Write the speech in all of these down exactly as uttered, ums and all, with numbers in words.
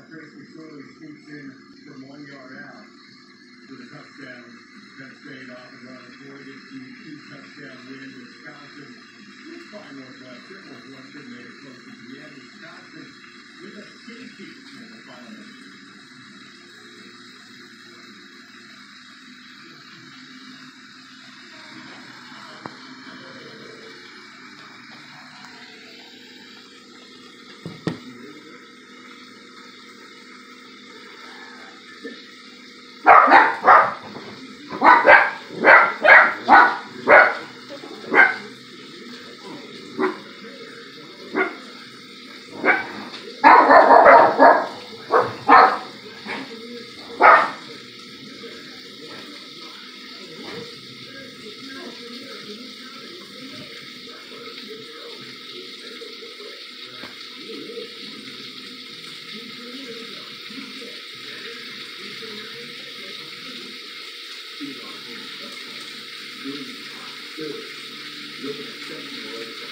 Tracy Shirley scoops in from one yard out with a touchdown. Penn State off and running for it. It's the two-touchdown win. Wisconsin with by Northwestern. Northwestern made it close to the end. Wisconsin with a safety in the final minute.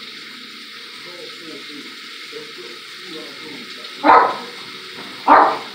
Ah!